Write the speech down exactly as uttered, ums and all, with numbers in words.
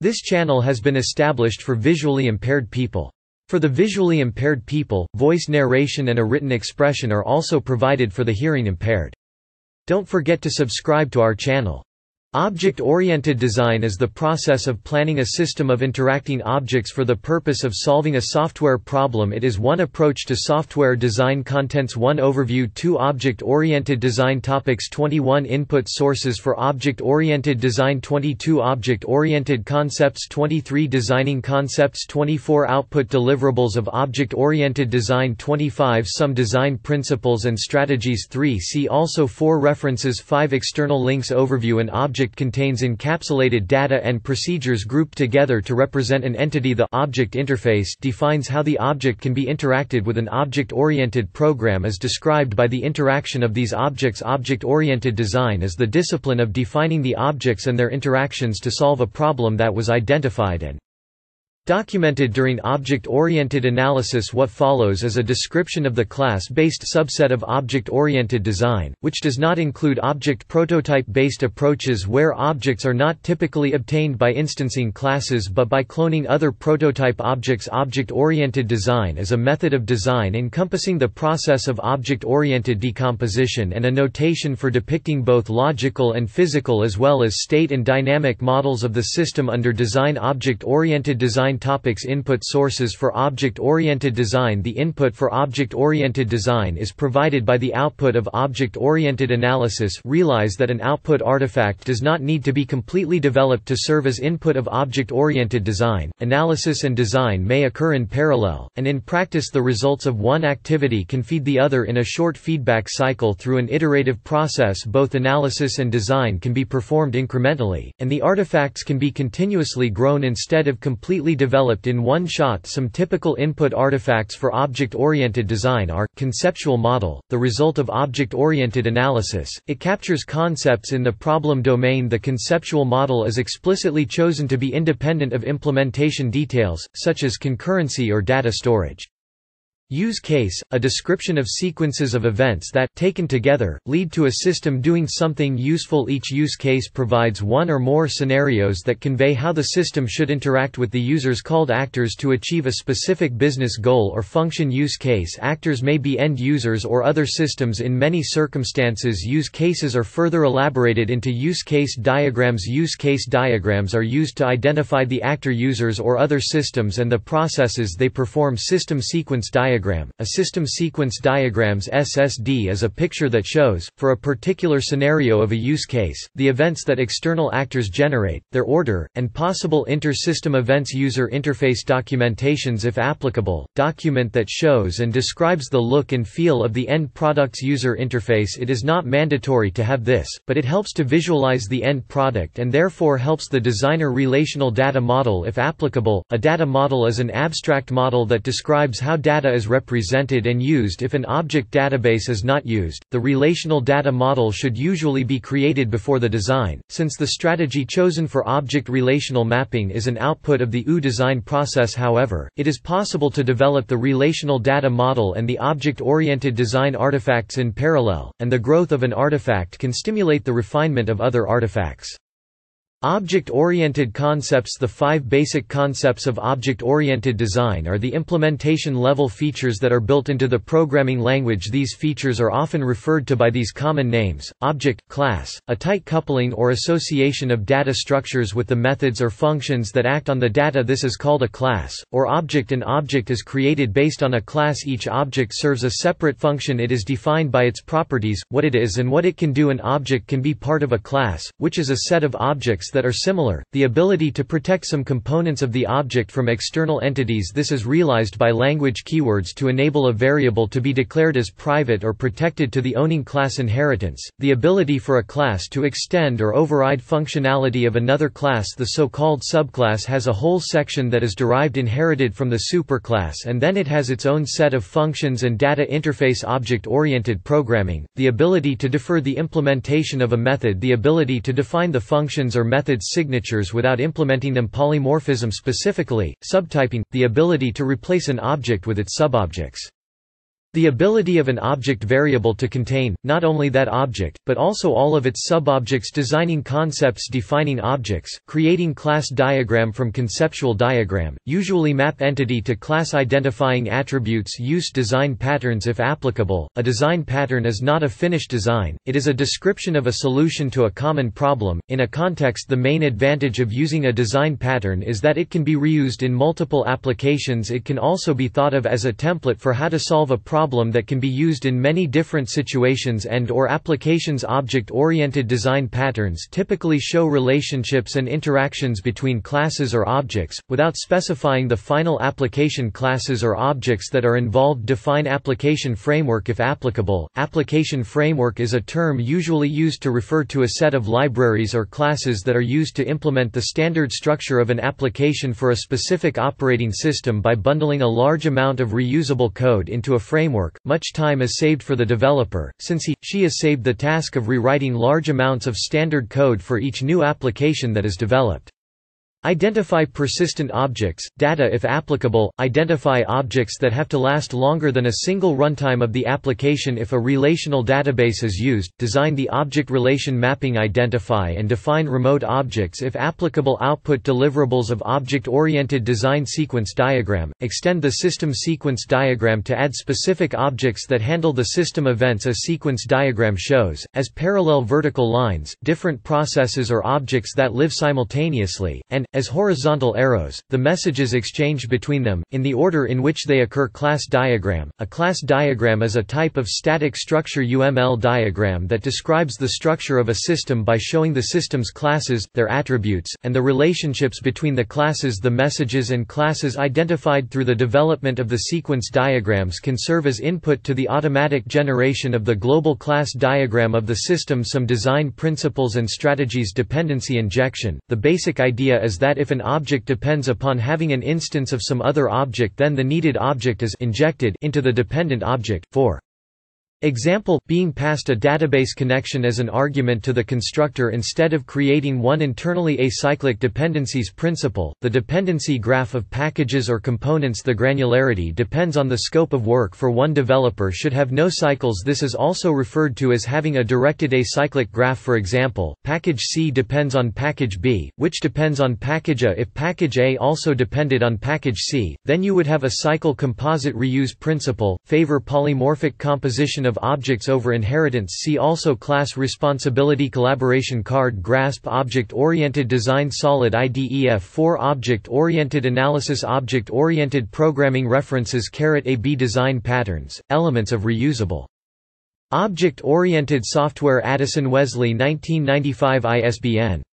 This channel has been established for visually impaired people. For the visually impaired people, voice narration and a written expression are also provided for the hearing impaired. Don't forget to subscribe to our channel. Object-oriented design is the process of planning a system of interacting objects for the purpose of solving a software problem. It is one approach to software design. Contents one Overview two Object-oriented design Topics twenty-one Input sources for object-oriented design twenty-two Object-oriented concepts twenty-three Designing concepts twenty-four Output deliverables of object-oriented design twenty-five Some design principles and strategies three See also four References five External links Overview An object contains encapsulated data and procedures grouped together to represent an entity. The object interface defines how the object can be interacted with. An object-oriented program is described by the interaction of these objects. Object-oriented design is the discipline of defining the objects and their interactions to solve a problem that was identified and documented during object-oriented analysis. What follows is a description of the class-based subset of object-oriented design, which does not include object prototype-based approaches where objects are not typically obtained by instancing classes but by cloning other prototype objects. Object-oriented design is a method of design encompassing the process of object-oriented decomposition and a notation for depicting both logical and physical as well as state and dynamic models of the system under design. Object-oriented design Topics Input sources for object-oriented design The input for object-oriented design is provided by the output of object-oriented analysis. Realize that an output artifact does not need to be completely developed to serve as input of object-oriented design. Analysis and design may occur in parallel, and in practice the results of one activity can feed the other in a short feedback cycle through an iterative process. Both analysis and design can be performed incrementally, and the artifacts can be continuously grown instead of completely developed in one shot. Some typical input artifacts for object-oriented design are conceptual model, the result of object-oriented analysis. It captures concepts in the problem domain. The conceptual model is explicitly chosen to be independent of implementation details, such as concurrency or data storage. Use case, a description of sequences of events that, taken together, lead to a system doing something useful. Each use case provides one or more scenarios that convey how the system should interact with the users called actors to achieve a specific business goal or function. Use case actors may be end users or other systems. In many circumstances, use cases are further elaborated into use case diagrams. Use case diagrams are used to identify the actor users or other systems and the processes they perform. System sequence diagram A system sequence diagram's S S D is a picture that shows, for a particular scenario of a use case, the events that external actors generate, their order, and possible inter-system events. User interface documentations if applicable, document that shows and describes the look and feel of the end product's user interface. It is not mandatory to have this, but it helps to visualize the end product and therefore helps the designer. Relational data model if applicable, a data model is an abstract model that describes how data is represented and used. If an object database is not used, the relational data model should usually be created before the design. Since the strategy chosen for object relational mapping is an output of the O O design process, however, it is possible to develop the relational data model and the object-oriented design artifacts in parallel, and the growth of an artifact can stimulate the refinement of other artifacts. Object-oriented concepts. The five basic concepts of object-oriented design are the implementation-level features that are built into the programming language. These features are often referred to by these common names: object, class, a tight coupling or association of data structures with the methods or functions that act on the data. This is called a class, or object. An object is created based on a class. Each object serves a separate function. It is defined by its properties, what it is and what it can do. An object can be part of a class, which is a set of objects that are similar, the ability to protect some components of the object from external entities. This is realized by language keywords to enable a variable to be declared as private or protected to the owning class. Inheritance, the ability for a class to extend or override functionality of another class. The so-called subclass has a whole section that is derived inherited from the superclass, and then it has its own set of functions and data interface. Object-oriented programming, the ability to defer the implementation of a method, the ability to define the functions or methods signatures without implementing them. Polymorphism, specifically, subtyping, the ability to replace an object with its subobjects. The ability of an object variable to contain, not only that object, but also all of its subobjects. Designing concepts. Defining objects, creating class diagram from conceptual diagram, usually map entity to class. Identifying attributes. Use design patterns if applicable. A design pattern is not a finished design, it is a description of a solution to a common problem. In a context, the main advantage of using a design pattern is that it can be reused in multiple applications. It can also be thought of as a template for how to solve a problem that can be used in many different situations and or applications. Object-oriented design patterns typically show relationships and interactions between classes or objects, without specifying the final application. Classes or objects that are involved. Define application framework if applicable. Application framework is a term usually used to refer to a set of libraries or classes that are used to implement the standard structure of an application for a specific operating system. By bundling a large amount of reusable code into a framework, much time is saved for the developer, since he, she is saved the task of rewriting large amounts of standard code for each new application that is developed. Identify persistent objects, data if applicable. Identify objects that have to last longer than a single runtime of the application if a relational database is used. Design the object relation mapping. Identify and define remote objects if applicable. Output deliverables of object-oriented design. Sequence diagram. Extend the system sequence diagram to add specific objects that handle the system events. A sequence diagram shows, as parallel vertical lines, different processes or objects that live simultaneously, and, as horizontal arrows, the messages exchanged between them, in the order in which they occur. Class diagram. A class diagram is a type of static structure U M L diagram that describes the structure of a system by showing the system's classes, their attributes, and the relationships between the classes. The messages and classes identified through the development of the sequence diagrams can serve as input to the automatic generation of the global class diagram of the system. Some design principles and strategies. Dependency injection. The basic idea is that if an object depends upon having an instance of some other object, then the needed object is injected into the dependent object. For example, being passed a database connection as an argument to the constructor instead of creating one internally. Acyclic dependencies principle. The dependency graph of packages or components. The granularity depends on the scope of work for one developer should have no cycles. This is also referred to as having a directed acyclic graph. For example, package C depends on package B, which depends on package A. If package A also depended on package C, then you would have a cycle. Composite reuse principle. Favor polymorphic composition of objects over inheritance. See also class responsibility. Collaboration card. Grasp. Object-oriented design. Solid I D E F four. Object-oriented analysis. Object-oriented programming. References. A B design patterns, elements of reusable object-oriented software. Addison Wesley nineteen ninety-five. I S B N